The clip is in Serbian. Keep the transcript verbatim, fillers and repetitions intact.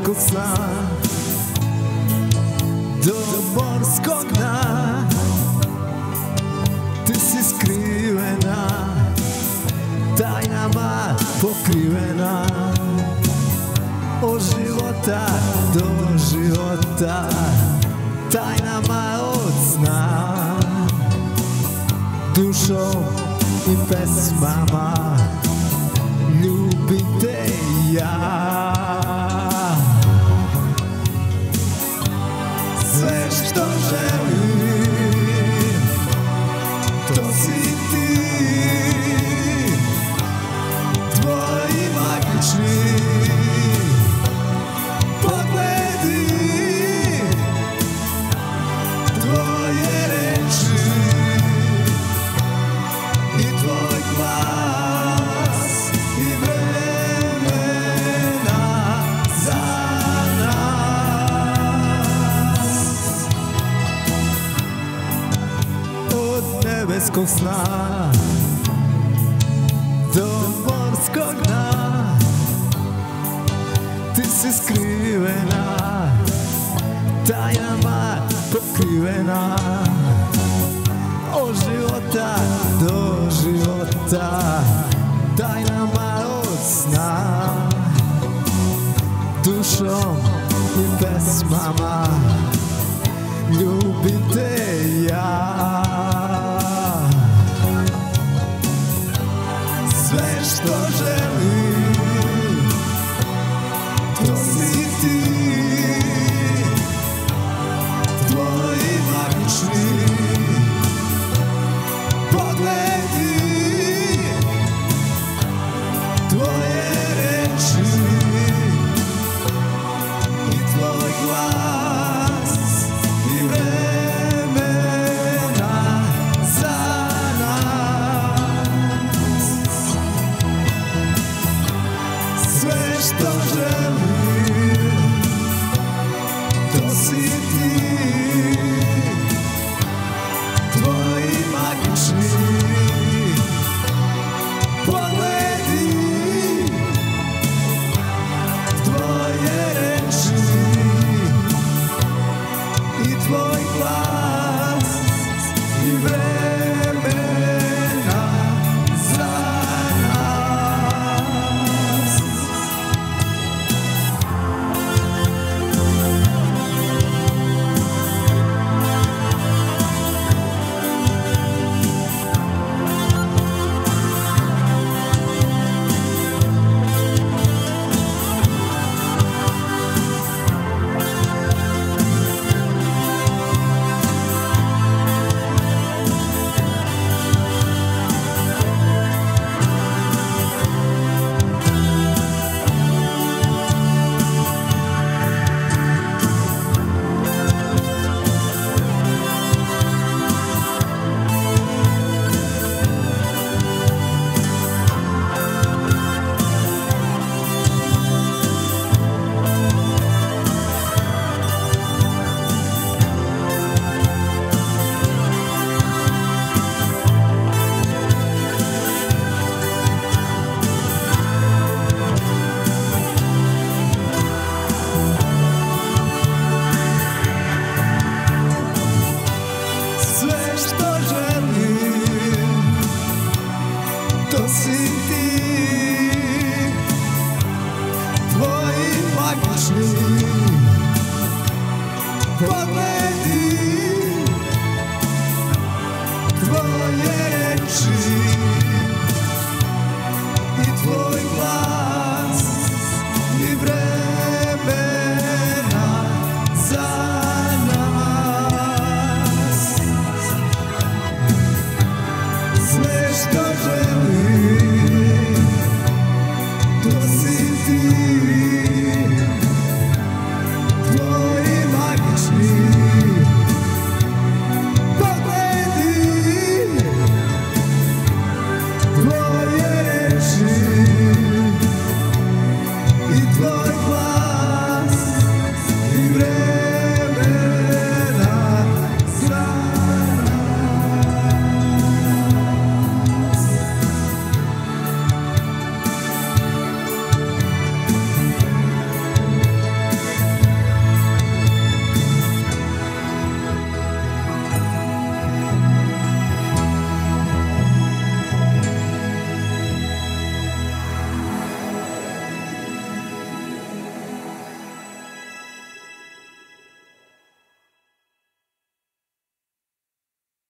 nebeskog sna do morskog dna. Ti si skrivena, tajnama pokrivena, od života do života, tajnama od sna. Dušom i pesmama ljubim te ja. Sve što želim, to si ti, tvoji magični pogledi, tvoje reči i tvoj glas i vremena za nas. Od nebeskog sna do morskog dna, ti si skrivena, tajnama pokrivena, od života do života, tajnama od sna. Dušom i pesmama ljubim te ja. Sve što želim, to si ti, tvoji magični pogledi, tvoje reči i tvoj glas i vremena za nas. Sve što želim, to si ti, tvoji magični pogledi, tvoje reči i tvoj glas i vremena za nas. To si ti, tvoji magični pogledi, tvoje reči i tvoj glas i vremena za nas. Sve što želim,